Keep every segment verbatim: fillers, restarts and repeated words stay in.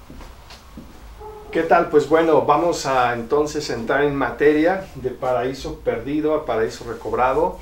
¿Qué tal? Pues bueno, vamos a entonces entrar en materia de paraíso perdido a paraíso recobrado.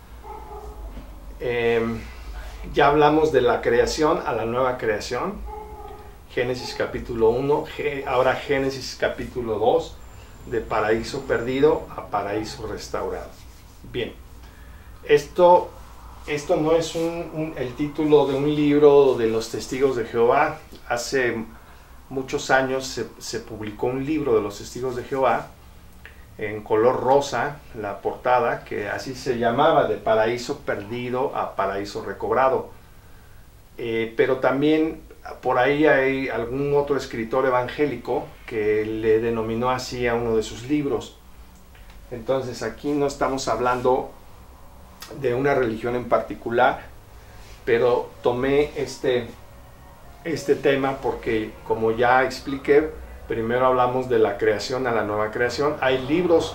Eh, ya hablamos de la creación a la nueva creación. Génesis capítulo uno, ahora Génesis capítulo dos, de paraíso perdido a paraíso restaurado. Bien, esto, esto no es un, un, el título de un libro de los testigos de Jehová. Hace muchos años se, se publicó un libro de los testigos de Jehová en color rosa, la portada, que así se llamaba, de paraíso perdido a paraíso recobrado. Eh, pero también por ahí hay algún otro escritor evangélico que le denominó así a uno de sus libros. Entonces aquí no estamos hablando de una religión en particular, pero tomé este, este tema porque, como ya expliqué, primero hablamos de la creación a la nueva creación. Hay libros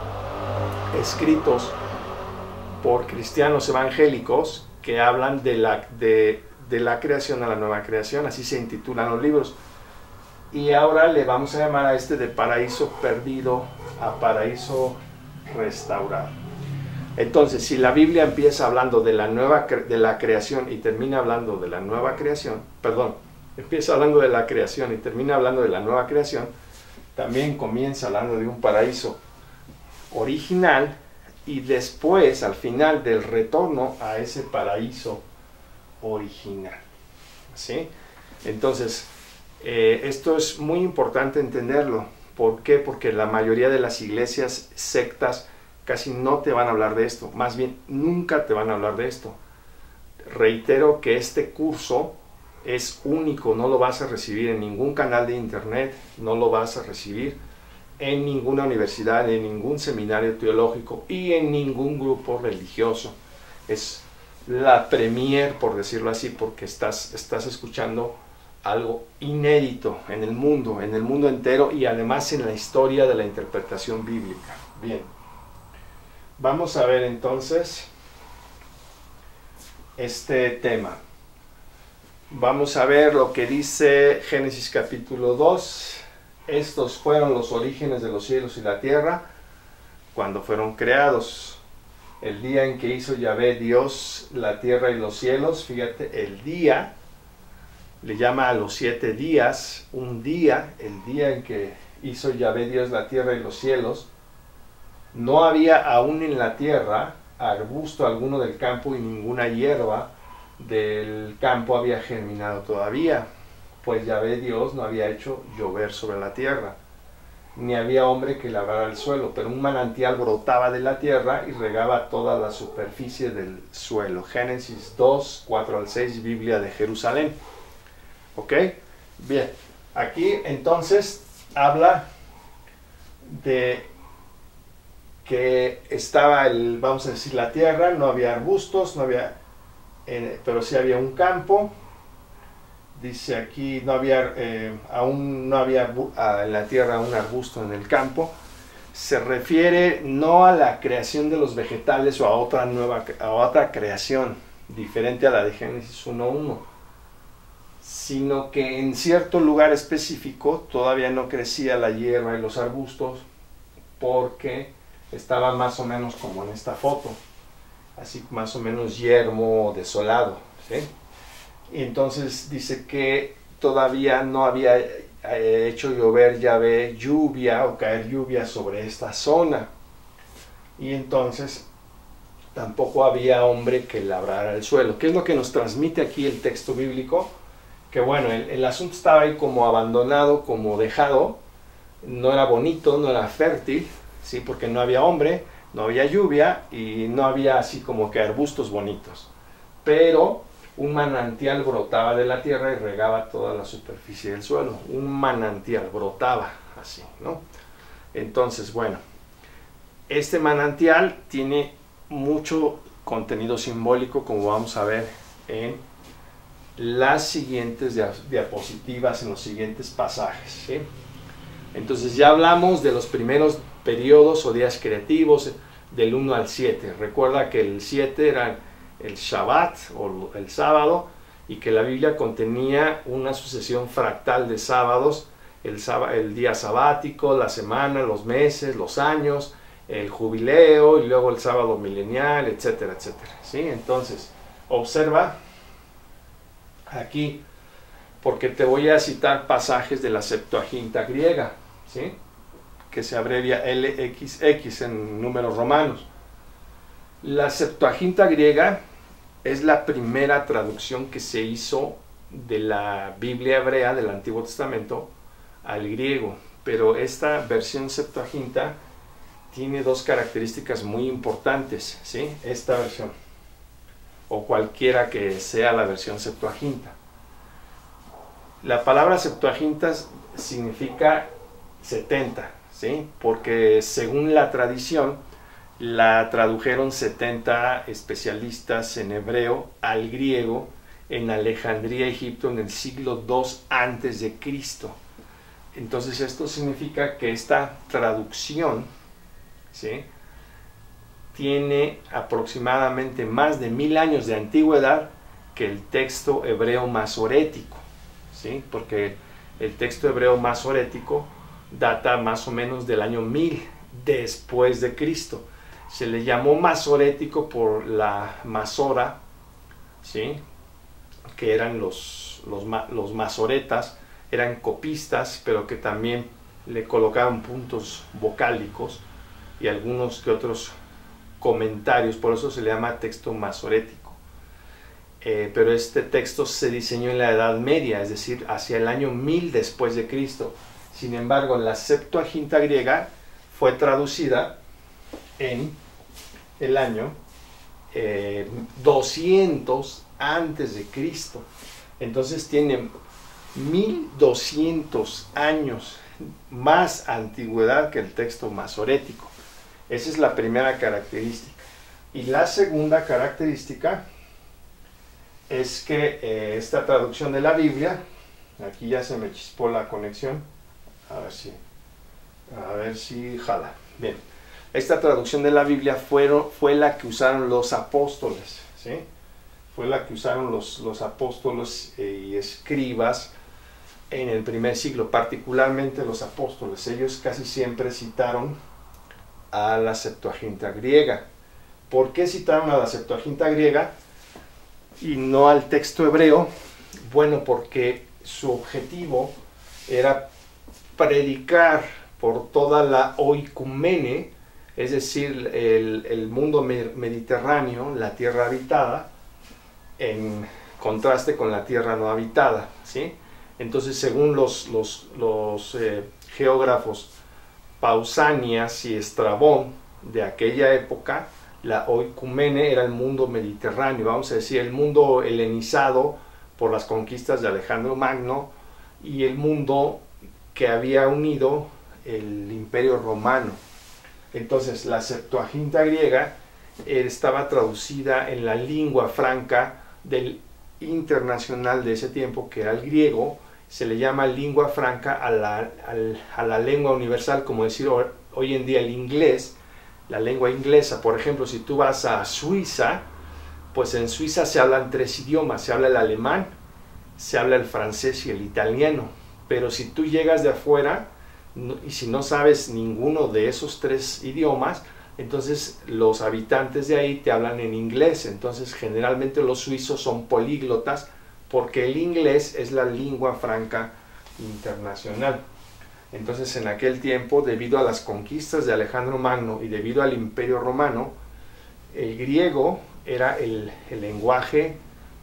escritos por cristianos evangélicos que hablan de la, de, de la creación a la nueva creación, así se intitulan los libros. Y ahora le vamos a llamar a este de paraíso perdido a paraíso restaurado. Entonces, si la Biblia empieza hablando de la nueva de la creación y termina hablando de la nueva creación, perdón, empieza hablando de la creación y termina hablando de la nueva creación, también comienza hablando de un paraíso original y después, al final, del retorno a ese paraíso original. ¿Sí? Entonces, eh, esto es muy importante entenderlo. ¿Por qué? Porque la mayoría de las iglesias, sectas, casi no te van a hablar de esto. Más bien, nunca te van a hablar de esto. Reitero que este curso es único, no lo vas a recibir en ningún canal de internet, no lo vas a recibir en ninguna universidad, en ningún seminario teológico y en ningún grupo religioso. Es la premier, por decirlo así, porque estás, estás escuchando algo inédito en el mundo, en el mundo entero y además en la historia de la interpretación bíblica. Bien, vamos a ver entonces este tema. Vamos a ver lo que dice Génesis capítulo dos. Estos fueron los orígenes de los cielos y la tierra cuando fueron creados. El día en que hizo Yahvé Dios la tierra y los cielos, fíjate, el día, le llama a los siete días, un día, el día en que hizo Yahvé Dios la tierra y los cielos, no había aún en la tierra arbusto alguno del campo y ninguna hierba del campo había germinado todavía, pues Yahvé Dios no había hecho llover sobre la tierra, ni había hombre que labrara el suelo, pero un manantial brotaba de la tierra y regaba toda la superficie del suelo. Génesis dos, cuatro al seis, Biblia de Jerusalén. ¿Ok? Bien, aquí entonces habla de que estaba, el, vamos a decir, la tierra, no había arbustos, no había, eh, pero sí había un campo. Dice aquí, no había, eh, aún no había uh, en la tierra un arbusto en el campo. Se refiere no a la creación de los vegetales o a otra nueva, a otra creación diferente a la de Génesis uno uno, sino que en cierto lugar específico todavía no crecía la hierba y los arbustos porque estaba más o menos como en esta foto, así más o menos yermo, desolado, ¿sí? Y entonces dice que todavía no había hecho llover Yahvé lluvia o caer lluvia sobre esta zona. Y entonces tampoco había hombre que labrara el suelo. ¿Qué es lo que nos transmite aquí el texto bíblico? Que bueno, el, el asunto estaba ahí como abandonado, como dejado. No era bonito, no era fértil, ¿sí? Porque no había hombre, no había lluvia y no había así como que arbustos bonitos. Pero un manantial brotaba de la tierra y regaba toda la superficie del suelo. Un manantial brotaba así, ¿no? Entonces, bueno, este manantial tiene mucho contenido simbólico, como vamos a ver en las siguientes diapositivas, en los siguientes pasajes, ¿sí? Entonces ya hablamos de los primeros periodos o días creativos, del uno al siete. Recuerda que el siete era el Shabbat o el sábado y que la Biblia contenía una sucesión fractal de sábados, el, sábado, el día sabático, la semana, los meses, los años, el jubileo y luego el sábado milenial, etcétera, etcétera, ¿sí? Entonces, observa aquí, porque te voy a citar pasajes de la Septuaginta griega, ¿sí? Que se abrevia L X X en números romanos. La Septuaginta griega es la primera traducción que se hizo de la Biblia hebrea del Antiguo Testamento al griego, pero esta versión Septuaginta tiene dos características muy importantes, ¿sí? Esta versión, o cualquiera que sea la versión Septuaginta. La palabra Septuaginta significa setenta, ¿sí? Porque según la tradición, la tradujeron setenta especialistas en hebreo al griego en Alejandría, Egipto, en el siglo dos antes de Cristo. Entonces esto significa que esta traducción, ¿sí?, tiene aproximadamente más de mil años de antigüedad que el texto hebreo masorético, ¿sí? Porque el texto hebreo masorético data más o menos del año mil después de Cristo. Se le llamó masorético por la masora, ¿sí?, que eran los, los, los masoretas, eran copistas, pero que también le colocaban puntos vocálicos y algunos que otros comentarios, por eso se le llama texto masorético. Eh, pero este texto se diseñó en la Edad Media, es decir, hacia el año mil después de Cristo. Sin embargo, la Septuaginta griega fue traducida en el año eh, doscientos antes de Cristo. Entonces tiene mil doscientos años más antigüedad que el texto masorético. Esa es la primera característica. Y la segunda característica es que eh, esta traducción de la Biblia, aquí ya se me chispó la conexión, a ver si, a ver si jala. Bien, esta traducción de la Biblia fueron, fue la que usaron los apóstoles, ¿sí? Fue la que usaron los, los apóstoles eh, y escribas en el primer siglo, particularmente los apóstoles. Ellos casi siempre citaron a la Septuaginta griega. ¿Por qué citaron a la Septuaginta griega y no al texto hebreo? Bueno, porque su objetivo era predicar por toda la oikumene, es decir, el, el mundo mediterráneo, la tierra habitada, en contraste con la tierra no habitada, ¿sí? Entonces, según los, los, los eh, geógrafos Pausanias y Estrabón de aquella época, la oikumene era el mundo mediterráneo, vamos a decir, el mundo helenizado por las conquistas de Alejandro Magno y el mundo que había unido el Imperio Romano. Entonces, la Septuaginta griega eh, estaba traducida en la lengua franca del internacional de ese tiempo, que era el griego. Se le llama lengua franca a la, a la lengua universal, como decir hoy en día el inglés, la lengua inglesa. Por ejemplo, si tú vas a Suiza, pues en Suiza se hablan tres idiomas, se habla el alemán, se habla el francés y el italiano. Pero si tú llegas de afuera no, y si no sabes ninguno de esos tres idiomas, entonces los habitantes de ahí te hablan en inglés. Entonces generalmente los suizos son políglotas porque el inglés es la lengua franca internacional. Entonces en aquel tiempo, debido a las conquistas de Alejandro Magno y debido al Imperio Romano, el griego era el, el lenguaje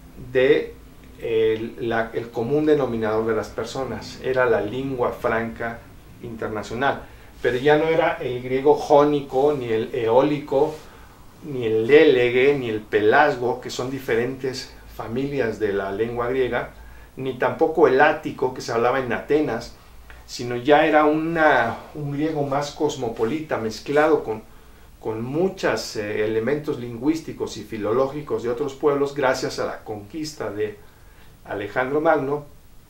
de el, la, el común denominador de las personas, era la lengua franca internacional. Pero ya no era el griego jónico, ni el eólico, ni el élege, ni el pelasgo, que son diferentes familias de la lengua griega, ni tampoco el ático, que se hablaba en Atenas, sino ya era una, un griego más cosmopolita, mezclado con, con muchos eh, elementos lingüísticos y filológicos de otros pueblos, gracias a la conquista de Alejandro Magno.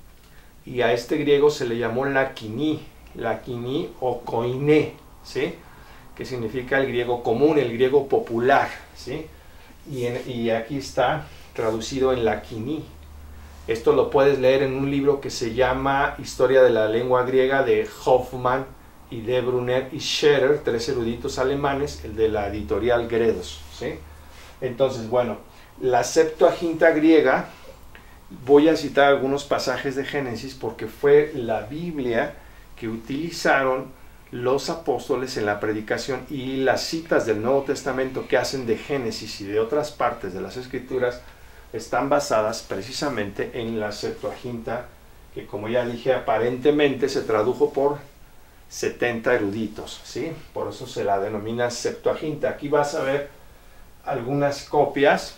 Y a este griego se le llamó laquiní, laquiní o koiné, ¿sí?, que significa el griego común, el griego popular, ¿sí? Y, en, y aquí está traducido en laquiní. Esto lo puedes leer en un libro que se llama Historia de la lengua griega de Hoffmann y de Brunner y Scherer, tres eruditos alemanes, el de la editorial Gredos, ¿sí? Entonces, bueno, la Septuaginta griega, voy a citar algunos pasajes de Génesis porque fue la Biblia que utilizaron los apóstoles en la predicación, y las citas del Nuevo Testamento que hacen de Génesis y de otras partes de las Escrituras están basadas precisamente en la Septuaginta, que, como ya dije, aparentemente se tradujo por setenta eruditos, ¿sí? Por eso se la denomina Septuaginta. Aquí vas a ver algunas copias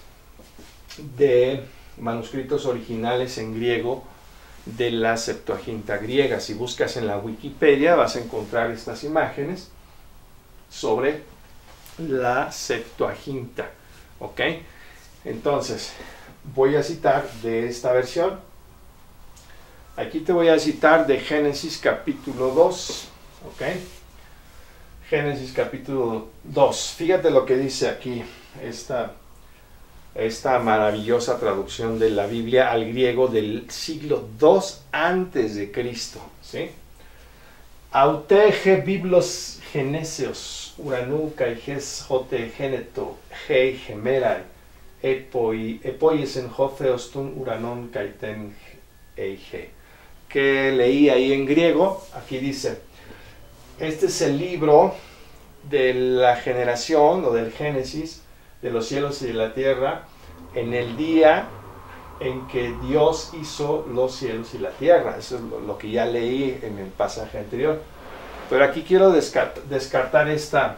de manuscritos originales en griego de la Septuaginta griega. Si buscas en la Wikipedia vas a encontrar estas imágenes sobre la Septuaginta, ¿ok? Entonces, voy a citar de esta versión. Aquí te voy a citar de Génesis capítulo dos, ¿ok? Génesis capítulo dos. Fíjate lo que dice aquí esta, esta maravillosa traducción de la Biblia al griego del siglo dos antes de Cristo, ¿sí? Autege biblos genesios, uranu caiges jote geneto, hei gemerai, epoi, epoiesen jotheostun uranon kaiten eige. Que leí ahí en griego, aquí dice, este es el libro de la generación o del Génesis de los cielos y de la tierra en el día en que Dios hizo los cielos y la tierra. Eso es lo, lo que ya leí en el pasaje anterior. Pero aquí quiero descartar, descartar esta,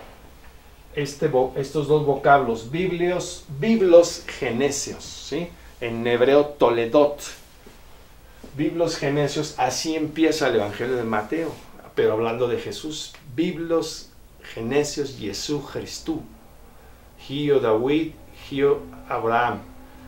este, estos dos vocablos, biblios, biblos genesios, ¿sí? En hebreo toledot. Biblos genesios, así empieza el Evangelio de Mateo, pero hablando de Jesús. Biblos genesios Jesús Christu, Gio David, Gio Abraham.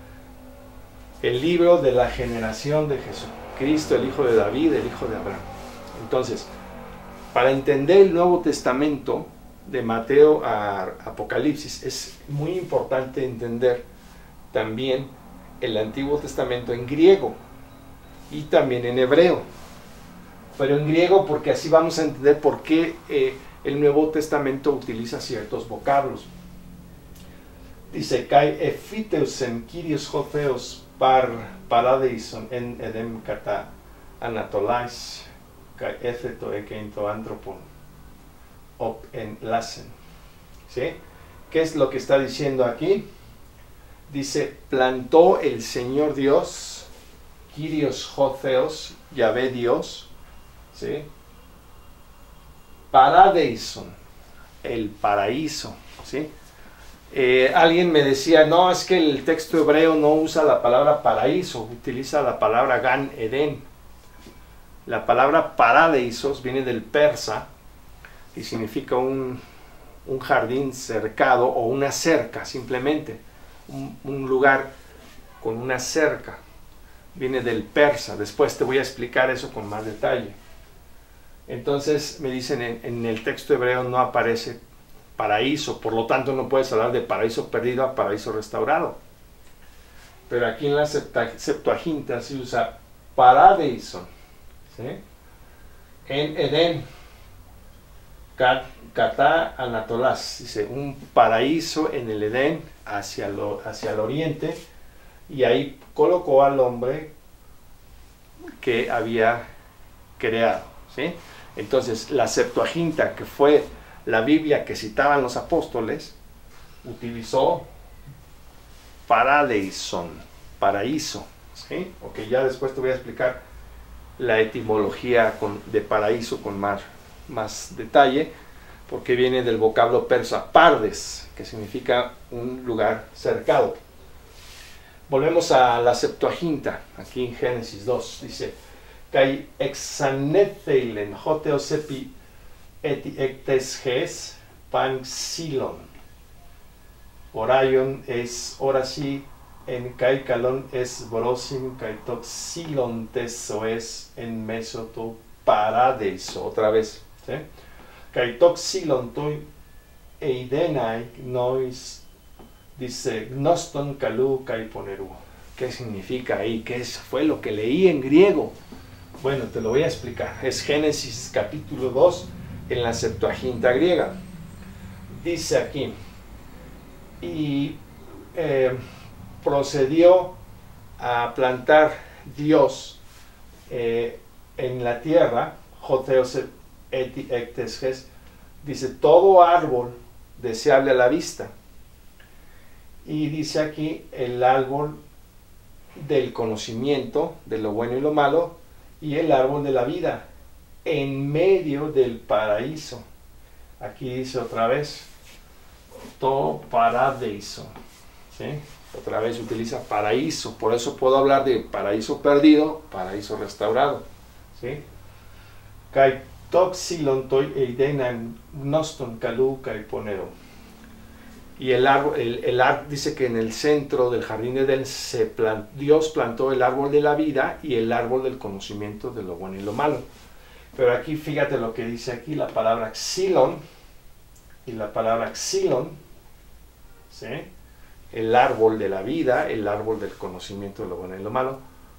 El libro de la generación de Jesús, Cristo, el hijo de David, el hijo de Abraham. Entonces, para entender el Nuevo Testamento, de Mateo a Apocalipsis, es muy importante entender también el Antiguo Testamento en griego y también en hebreo. Pero en griego, porque así vamos a entender por qué eh, el Nuevo Testamento utiliza ciertos vocablos. Dice, kai efiteusen kyrios jotheos par paradeison en edem kata anatolais kai etheto ekeinto antropon op en lasen. ¿Sí? ¿Qué es lo que está diciendo aquí? Dice, plantó el Señor Dios, Kyrios jotheos, Yahvé Dios, ¿sí? Paradeison, el paraíso, ¿sí? Eh, alguien me decía, no, es que el texto hebreo no usa la palabra paraíso, utiliza la palabra Gan Eden. La palabra paradeisos viene del persa y significa un, un jardín cercado o una cerca, simplemente, un, un lugar con una cerca. Viene del persa, después te voy a explicar eso con más detalle. Entonces me dicen, en, en el texto hebreo no aparece paraíso, por lo tanto no puedes hablar de paraíso perdido a paraíso restaurado. Pero aquí en la Septuaginta se usa paradeison, ¿sí? En Edén, Katá Anatolás, dice, un paraíso en el Edén hacia, lo, hacia el oriente, y ahí colocó al hombre que había creado, ¿sí? Entonces la Septuaginta, que fue la Biblia que citaban los apóstoles, utilizó paradeison, paraíso, ¿sí? Ok, ya después te voy a explicar la etimología con, de paraíso con más, más detalle, porque viene del vocablo persa pardes, que significa un lugar cercado. Volvemos a la Septuaginta, aquí en Génesis dos, dice, kai exanetheilen joteosepi eti ectes ges pan xilon. Oraion es orasi en kai kalon es brosim kai toxilon teso es en mesoto paradeiso. Otra vez, ¿sí? Kai toxilon toi eidenai nois, dice, gnoston kalu kai poneru. ¿Qué ¿Qué significa ahí? ¿Qué es? Fue lo que leí en griego. Bueno, te lo voy a explicar. Es Génesis capítulo dos en la Septuaginta griega. Dice aquí, y eh, procedió a plantar Dios eh, en la tierra, Joteos eti ectesges, dice, todo árbol deseable a la vista. Y dice aquí, el árbol del conocimiento de lo bueno y lo malo, y el árbol de la vida, en medio del paraíso. Aquí dice otra vez, to paradiso, ¿sí? Otra vez utiliza paraíso, por eso puedo hablar de paraíso perdido, paraíso restaurado, ¿sí? Kai toxilon toi eidenan noston kalu kai ponero. Y el árbol, el, el árbol dice que en el centro del jardín de Edén se plant, Dios plantó el árbol de la vida y el árbol del conocimiento de lo bueno y lo malo. Pero aquí fíjate lo que dice aquí, la palabra xilon y la palabra xilon, ¿sí? El árbol de la vida, el árbol del conocimiento de lo bueno y lo malo.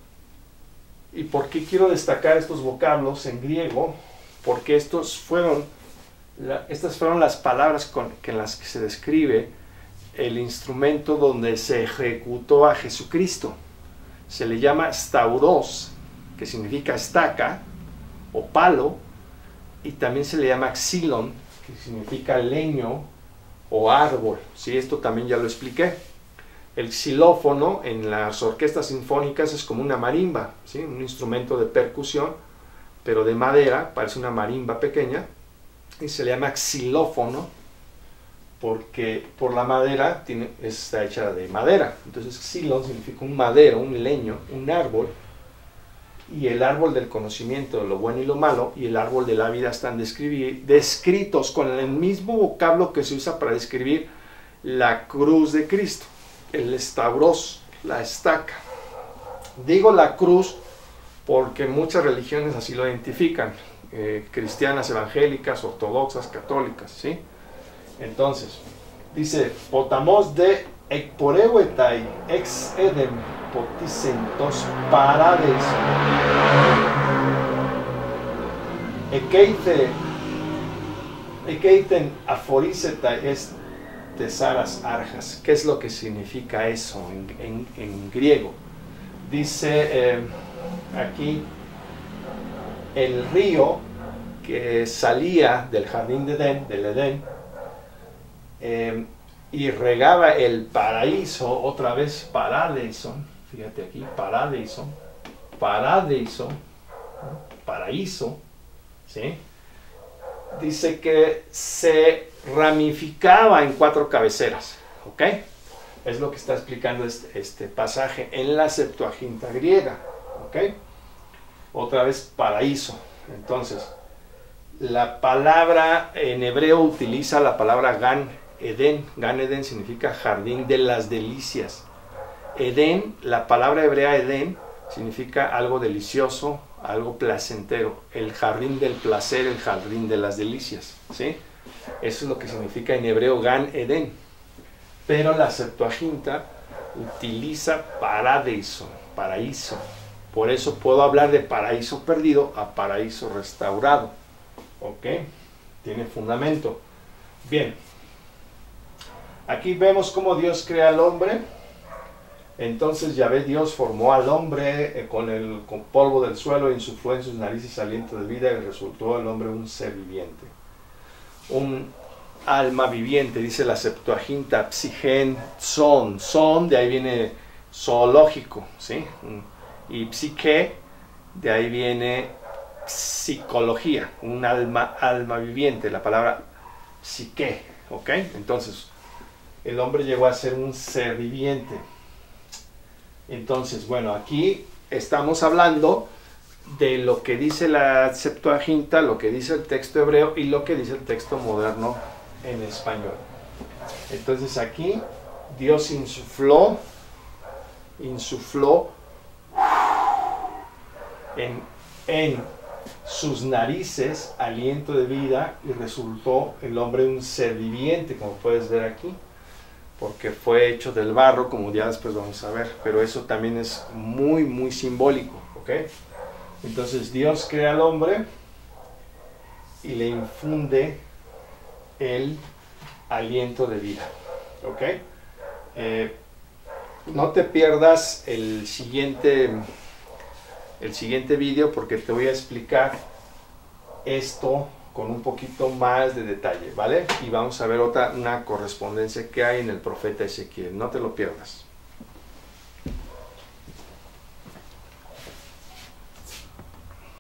¿Y por qué quiero destacar estos vocablos en griego? Porque estos fueron, la, estas fueron las palabras con, que en las que se describe el instrumento donde se ejecutó a Jesucristo. Se le llama stauros, que significa estaca o palo, y también se le llama xilon, que significa leño o árbol. ¿Sí? Esto también ya lo expliqué. El xilófono en las orquestas sinfónicas es como una marimba, ¿sí? Un instrumento de percusión, pero de madera, parece una marimba pequeña, y se le llama xilófono porque por la madera tiene, está hecha de madera. Entonces xilón significa un madero, un leño, un árbol, y el árbol del conocimiento de lo bueno y lo malo y el árbol de la vida están descritos con el mismo vocablo que se usa para describir la cruz de Cristo, el stauros, la estaca. Digo la cruz porque muchas religiones así lo identifican, eh, cristianas, evangélicas, ortodoxas, católicas, ¿sí? Entonces, dice, potamos de ekporeuetai ex edem poticentos parades ekeite ekeiten aforiseta est tesaras arjas. ¿Qué es lo que significa eso en, en, en griego? Dice eh, aquí, el río que salía del jardín de Edén, del Edén, eh, y regaba el paraíso, otra vez paradiso, fíjate aquí, paradiso, paradiso, paraíso, ¿sí? Dice que se ramificaba en cuatro cabeceras, ¿ok? Es lo que está explicando este, este pasaje en la Septuaginta griega, ¿ok? Otra vez paraíso. Entonces, la palabra en hebreo utiliza la palabra Gan Edén. Gan Edén significa jardín de las delicias. Edén, la palabra hebrea Edén, significa algo delicioso, algo placentero. El jardín del placer, el jardín de las delicias, ¿sí? Eso es lo que significa en hebreo Gan Edén. Pero la Septuaginta utiliza paradiso, paraíso. Por eso puedo hablar de paraíso perdido a paraíso restaurado. ¿Ok? Tiene fundamento. Bien. Aquí vemos cómo Dios crea al hombre. Entonces Yahvé Dios formó al hombre eh, con el con polvo del suelo, insufló en sus narices aliento de vida y resultó el hombre un ser viviente. Un alma viviente, dice la Septuaginta, psigen, son, son, de ahí viene zoológico, ¿sí? Y psique, de ahí viene psicología, un alma, alma viviente, la palabra psique, ¿ok? Entonces, el hombre llegó a ser un ser viviente. Entonces, bueno, aquí estamos hablando de lo que dice la Septuaginta, lo que dice el texto hebreo y lo que dice el texto moderno en español. Entonces aquí Dios insufló, insufló en, en sus narices aliento de vida y resultó el hombre un ser viviente, como puedes ver aquí. porque fue hecho del barro, como ya después vamos a ver, pero eso también es muy, muy simbólico, ¿ok? Entonces Dios crea al hombre y le infunde el aliento de vida, ¿ok? Eh, no te pierdas el siguiente, el siguiente vídeo, porque te voy a explicar esto con un poquito más de detalle, ¿vale? Y vamos a ver otra, una correspondencia que hay en el profeta Ezequiel. No te lo pierdas.